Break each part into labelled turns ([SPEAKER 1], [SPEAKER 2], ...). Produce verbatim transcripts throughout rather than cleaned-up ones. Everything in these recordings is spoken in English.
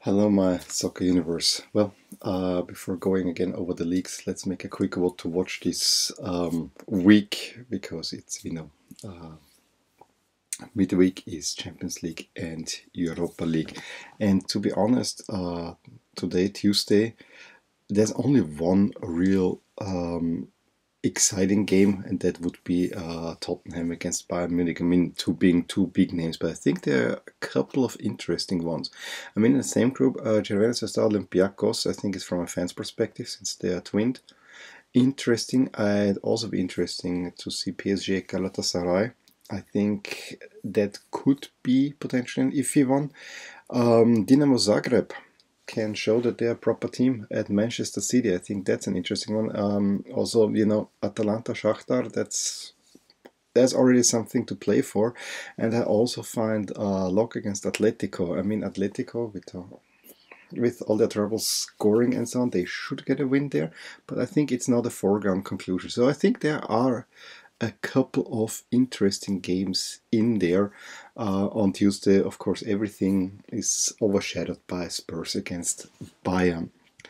[SPEAKER 1] Hello, my soccer universe. Well, uh, before going again over the leagues, let's make a quick vote to watch this um, week because it's, you know, uh, midweek is Champions League and Europa League. And to be honest, uh, today, Tuesday, there's only one real um, exciting game, and that would be uh, Tottenham against Bayern Munich. I mean, two being two big names, but I think there are a couple of interesting ones. I mean, in the same group, uh, Cervena Olympiacos, I think it's from a fan's perspective, since they are twinned. Interesting. I'd also be interesting to see P S G Galatasaray. I think that could be potentially an iffy one. Um, Dinamo Zagreb can show that they're a proper team at Manchester City. I think that's an interesting one. Um, also, you know, Atalanta Shakhtar, that's that's already something to play for. And I also find uh, Lock against Atletico. I mean, Atletico, with uh, with all their troubles scoring and so on, they should get a win there. But I think it's not a foregone conclusion. So I think there are a couple of interesting games in there. Uh, on Tuesday, of course, everything is overshadowed by Spurs against Bayern.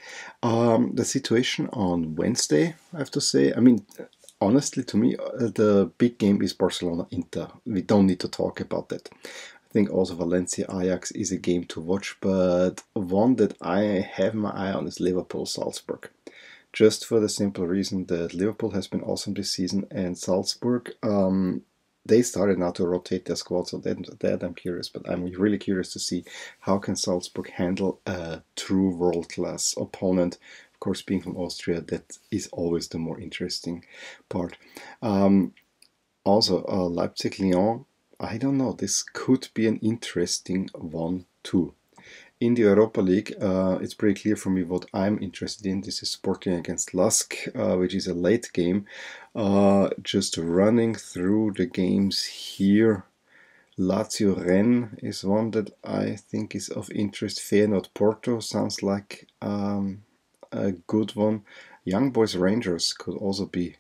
[SPEAKER 1] Um, the situation on Wednesday, I have to say, I mean, honestly, to me, uh, the big game is Barcelona-Inter. We don't need to talk about that. I think also Valencia-Ajax is a game to watch, but one that I have my eye on is Liverpool-Salzburg. Just for the simple reason that Liverpool has been awesome this season, and Salzburg, um, they started now to rotate their squad, so that, that I'm curious. But I'm really curious to see how can Salzburg handle a true world-class opponent. Of course, being from Austria, that is always the more interesting part. Um, also, uh, Leipzig-Lyon, I don't know, this could be an interesting one too. In the Europa League, uh, it's pretty clear for me what I'm interested in. This is Sporting against Lask, uh, which is a late game. Uh, just running through the games here. Lazio Rennes is one that I think is of interest. Feyenoord Porto sounds like um, a good one. Young Boys Rangers could also be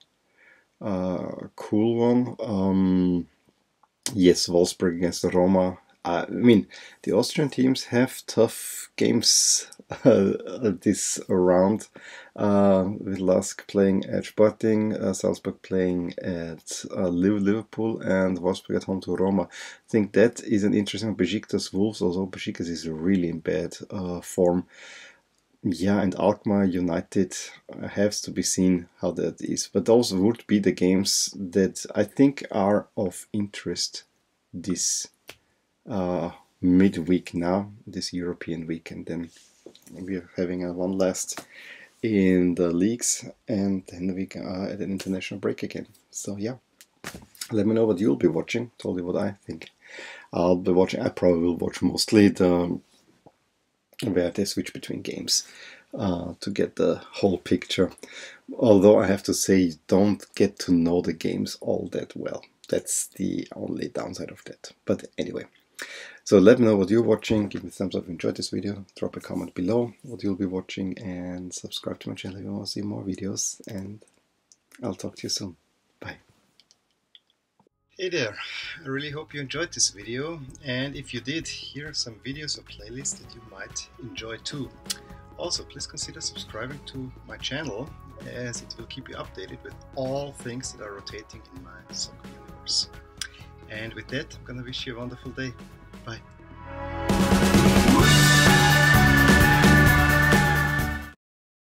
[SPEAKER 1] a cool one. Um, yes, Wolfsburg against Roma. I mean, the Austrian teams have tough games uh, this round, uh, with Lask playing at Sporting, uh, Salzburg playing at uh, Liverpool, and Wolfsburg at home to Roma. I think that is an interesting. Besiktas Wolves, also Besiktas is really in bad uh, form. Yeah, and Alkmaar United has to be seen how that is. But those would be the games that I think are of interest this Uh, midweek now, this European week, and then we're having a one last in the leagues, and then we are at an international break again. So yeah, let me know what you'll be watching. Told you what I think. I'll be watching. I probably will watch mostly the where they switch between games uh, to get the whole picture. Although I have to say, you don't get to know the games all that well. That's the only downside of that. But anyway. So let me know what you're watching, give me a thumbs up if you enjoyed this video, drop a comment below what you'll be watching, and subscribe to my channel if you want to see more videos, and I'll talk to you soon. Bye. Hey there, I really hope you enjoyed this video, and if you did, here are some videos or playlists that you might enjoy too. Also, please consider subscribing to my channel, as it will keep you updated with all things that are rotating in my soccer universe. And with that, I'm gonna wish you a wonderful day. Bye.